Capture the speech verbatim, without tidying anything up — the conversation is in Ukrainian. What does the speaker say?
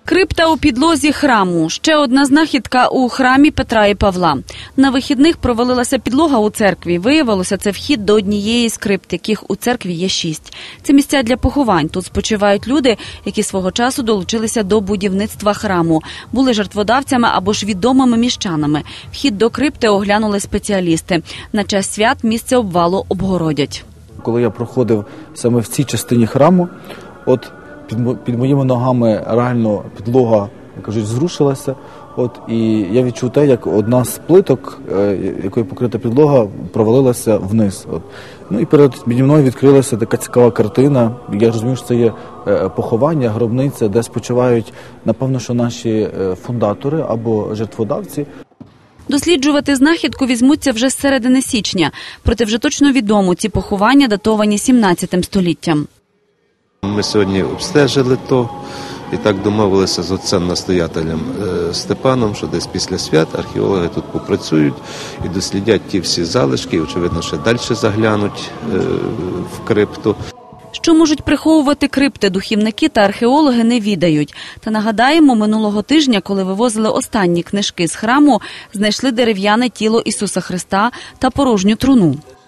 Крипта у підлозі храму. Ще одна знахідка у храмі Петра і Павла. На вихідних провалилася підлога у церкві. Виявилося, це вхід до однієї з крипт, яких у церкві є шість. Це місця для поховань. Тут спочивають люди, які свого часу долучилися до будівництва храму. Були жертводавцями або ж відомими міщанами. Вхід до крипти оглянули спеціалісти. На час свят місце обвалу обгородять. Коли я проходив саме в цій частині храму, от під моїми ногами реально підлога, як кажуть, зрушилася. От, і я відчув те, як одна з плиток, якою покрита підлога, провалилася вниз. От. Ну і перед мною відкрилася така цікава картина. Я розумію, що це є поховання, гробниця, де спочивають, напевно, що наші фундатори або жертводавці. Досліджувати знахідку візьмуться вже з середини січня. Проте вже точно відомо, ці поховання датовані сімнадцятим століттям. Ми сьогодні обстежили то і так домовилися з отцем-настоятелем Степаном, що десь після свят археологи тут попрацюють і дослідять ті всі залишки, і, очевидно, ще далі заглянуть в крипту. Що можуть приховувати крипти, духівники та археологи не відають. Та нагадаємо, минулого тижня, коли вивозили останні книжки з храму, знайшли дерев'яне тіло Ісуса Христа та порожню труну.